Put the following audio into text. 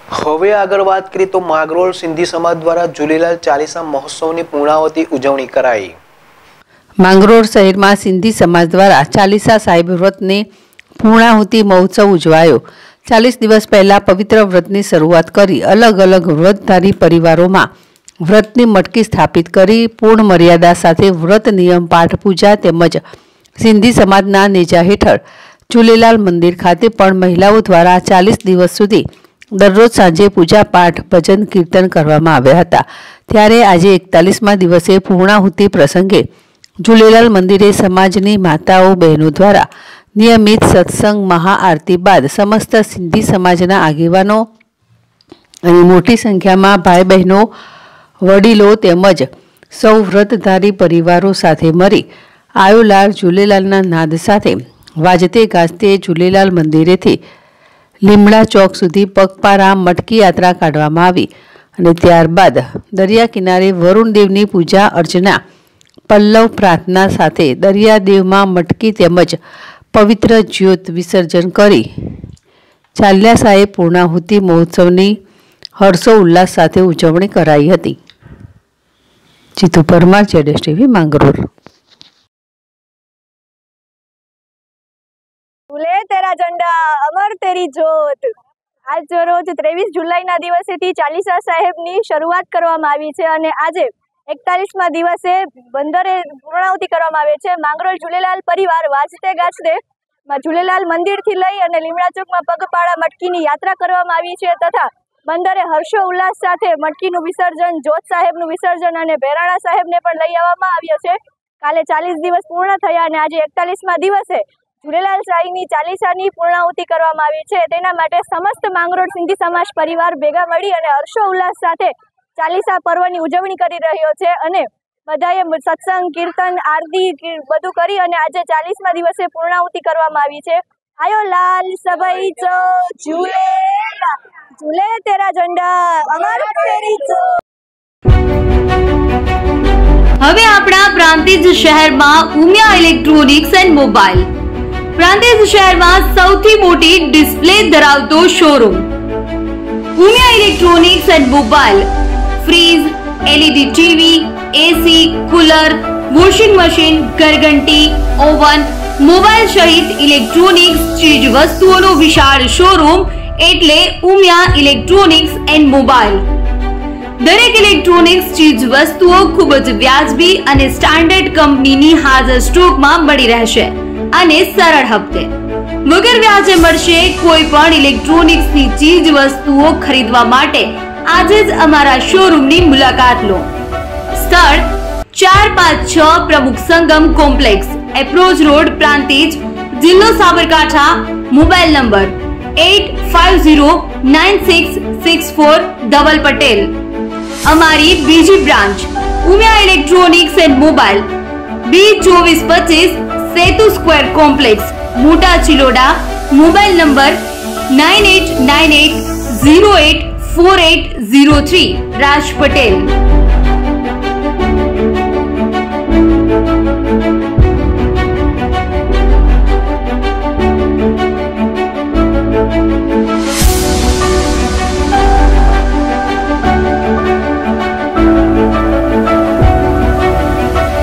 હવે આગળ વાત કરીએ તો માંગરોળ સિંધી સમાજ દ્વારા ઝૂલેલાલ ચાલીસા મહોત્સવની પૂર્ણાવતી ઉજવણી કરાઈ। માંગરોળ શહેરમાં સિંધી સમાજ દ્વારા ચાલીસા સાહેબ વ્રતની પૂર્ણાહુતિ મહોત્સવ ઉજવાયો। 40 દિવસ પહેલા પવિત્ર વ્રતની શરૂઆત કરી અલગ અલગ વ્રતધારી પરિવારોમાં વ્રતની મટકી સ્થાપિત કરી પૂર્ણ મર્યાદા સાથે વ્રત નિયમ પાઠ પૂજા તેમજ સિંધી સમાજના નેજા હેઠળ ઝૂલેલાલ મંદિર ખાતે પણ મહિલાઓ દ્વારા 40 દિવસ સુધી દરરોજ સાંજે પૂજા પાઠ ભજન કીર્તન કરવામાં આવ્યા હતા। ત્યારે આજે 41મા દિવસે પૂર્ણાહુતિ પ્રસંગે ઝૂલેલાલ મંદિરે સમાજની માતાઓ બહેનો દ્વારા નિયમિત સત્સંગ મહાઆરતી બાદ સમસ્ત સિંધી સમાજના આગેવાનો અને મોટી સંખ્યામાં ભાઈ બહેનો વડીલો તેમજ સૌ વ્રતધારી પરિવારો સાથે મળી આયોલાલ ઝૂલેલાલના નાદ સાથે વાજતે ગાજતે ઝૂલેલાલ મંદિરેથી લીમડા ચોક સુધી પગપાળા મટકી યાત્રા કાઢવામાં આવી અને ત્યારબાદ દરિયા કિનારે વરુણદેવની પૂજા અર્ચના પલ્લવ પ્રાર્થના સાથે દરિયાદેવમાં મટકી તેમજ પવિત્ર જ્યોત વિસર્જન કરી ચાલીસાએ પૂર્ણાહુતિ મહોત્સવની હર્ષો ઉલ્લાસ સાથે ઉજવણી કરાઈ હતી। જીતુ પરમાર, જેડેશ ટીવી, માંગરોળ। ઝૂલે તેરા ઝંડા અમર તેરી જ્યોત। આજ રોજ 23 જુલાઈના દિવસેથી ચાલીસા સાહેબની શરૂઆત કરવામાં આવી છે અને આજે 41મા દિવસે બંદરે પૂર્ણાહુતિ કરવામાં આવે છે। માંગરોળ ઝૂલેલાલ પરિવાર વાજતે ગાજતે ઝૂલેલાલ મંદિરથી લઈ અને લીમડા ચોકમાં પગપાળા મટકીની યાત્રા કરવામાં આવી છે તથા બંદરે હર્ષો ઉલ્લાસ સાથે મટકીનું વિસર્જન, જ્યોત સાહેબનું વિસર્જન અને ભેરાણા સાહેબને પણ લઈ આવવામાં આવ્યો છે। કાલે 40 દિવસ પૂર્ણ થયા અને આજે 41મા દિવસે ઝૂલેલાલ સાંઈની ચાલીસાની પૂર્ણાહુતિ કરવામાં આવી છે। તેના માટે સમસ્ત માંગરોળ સિંધી સમાજ પરિવાર ભેગા મળી અને હર્ષો ઉલ્લાસ સાથે ચાલીસા પર્વની ઉજવણી કરી રહ્યો છે અને બધાએ સત્સંગ, કીર્તન, આરતી બધું કરી અને આજે 40મા દિવસે પૂર્ણાહુતિ કરવામાં આવી છે। આયો લાલ સભાઈ ચો ઝૂલેલા, ઝૂલે તેરા ઝંડા અમર તેરી જ્યોત। હવે આપણા પ્રાંતિજ શહેરમાં Umiya electronics and mobile Prantij શહેરમાં સૌથી મોટી ડિસ્પ્લે ધરાવતો showroom Umiya electronics and mobile fridge, LED TV, AC, cooler, washing machine, ઘરઘંટી, ઓવન, મોબાઈલ સહિત ઇલેક્ટ્રોનિક્સ ચીજ વસ્તુઓનો વિશાળ શોરૂમ એટલે ઉમિયા ઇલેક્ટ્રોનિક્સ એન્ડ મોબાઈલ। દરેક ઇલેક્ટ્રોનિક્સ ચીજ વસ્તુઓ ખૂબ જ વ્યાજબી અને સ્ટાન્ડર્ડ કંપનીની હાજર સ્ટોકમાં મળી રહેશે અને સરળ હપ્તે વગર વ્યાજે મળશે। કોઈ પણ ઇલેક્ટ્રોનિક્સની ચીજ વસ્તુઓ ખરીદવા માટે આજે જ અમારા શોરૂમની મુલાકાત લો। સ્થળ 456 Pramukh Sangam complex, approach road, Prantij, જિલ્લો સાબરકાંઠા। Mobile number 85096646 Dhaval Patel. અમારી બીજી branch Umiya electronics and mobile B2425 Setu square complex, Mota Chiloda. Mobile number 9898084803 Raj Patel.